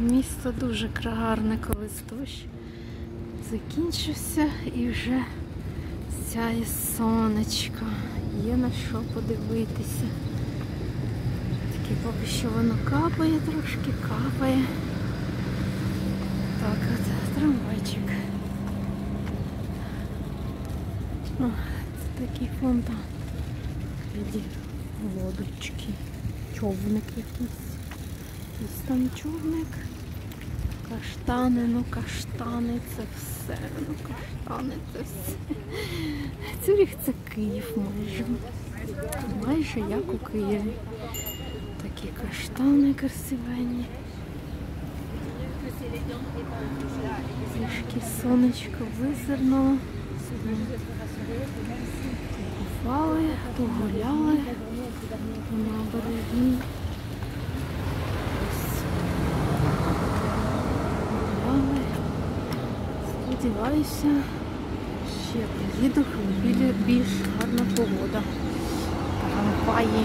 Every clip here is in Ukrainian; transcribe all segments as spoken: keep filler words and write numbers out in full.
Місто дуже гарне, коли дощ закінчився і вже сяє сонечко. Є на що подивитися. Тільки поки що воно капає, трошки капає. Так, от трамвайчик. О, це такий фонтан. Віді лодочки. Човник якийсь. Ось там човник. Каштани, ну каштани це все. Ну каштани це все. Цюрих це Київ майже. Майже як у Києві. Такі каштани красивенні. Трішки сонечко визирнуло. Купали, погуляли по набережній. Гуляли. Сподіваюся, ще приїду, коли більш гарна погода. Трамваї.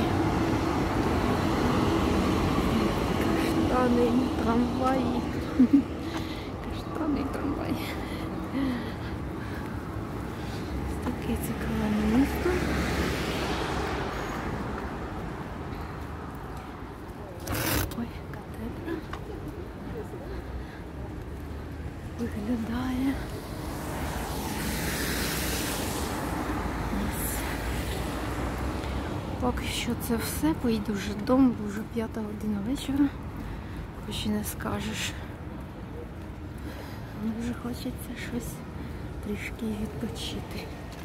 Каштани, трамваї. Каштани і трамваї. Таке цікаве місто. Ой, катедра. Виглядає. Поки що це все. Поїду вже додому, бо вже п'ята година вечора. Хоч і не скажеш. Дуже хочеться щось трішки відпочити.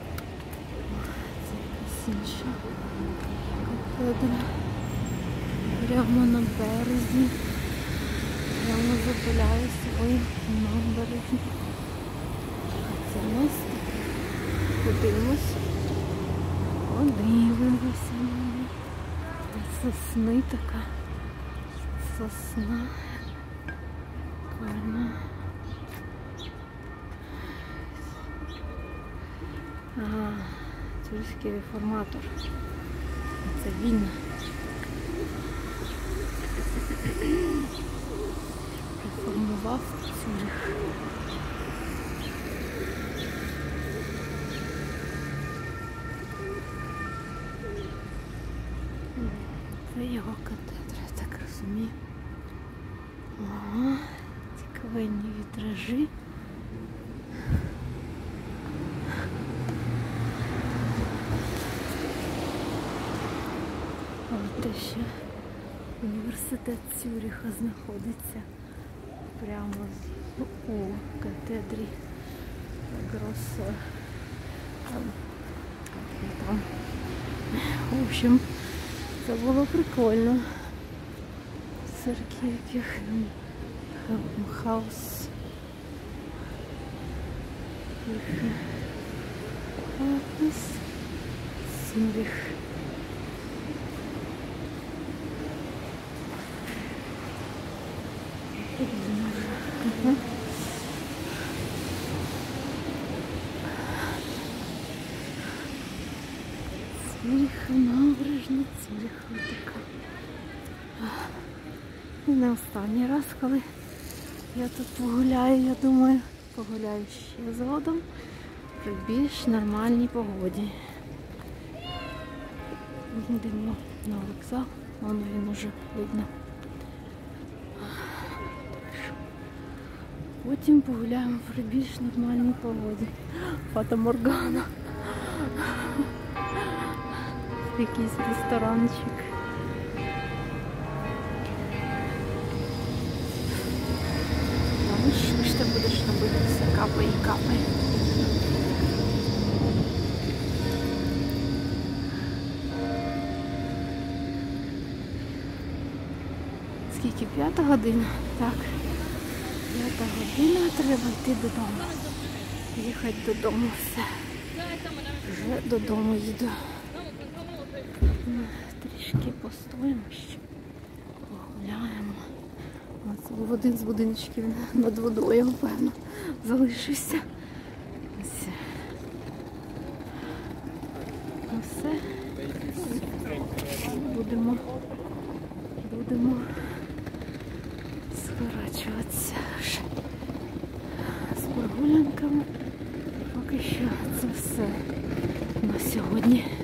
Це якась інша катедра. Прямо на березі. Прямо запиляю свої набережні. Це місто. Подивимось. Подивимося. Сосни така. Сосна. Гарна. Ага, Цюрихський реформатор. Це він. Реформував Цюрих. Це його катедра, я так розумію. Ага, цікавенні вітражі. Ось те ще університет Цюриха знаходиться прямо у катедрі Гроссо. Там, там. В общем, це було прикольно. Церкви яких хаус. Хаус. Цюрих. Угу. Цюрих, набережна Цюриха така. І не останній раз, коли я тут погуляю, я думаю, погуляю ще згодом при більш нормальній погоді. Йдемо на вокзал, вон він уже видно. Потім погуляємо при більш нормальній погоді. Фата-Моргана. Якийсь ресторанчик. Там що ти будеш робити? Все капає і капає. Скільки? П'ята година? Так. П'ята година, треба йти додому. Їхати додому, все. Вже додому їду. Трішки постоїмо ще. Погуляємо. Це був один з будиночків над водою, напевно, залишився. Ось. Ну все. Будемо, будемо розворачуватися вже з прогулянками. Поки що це все на сьогодні.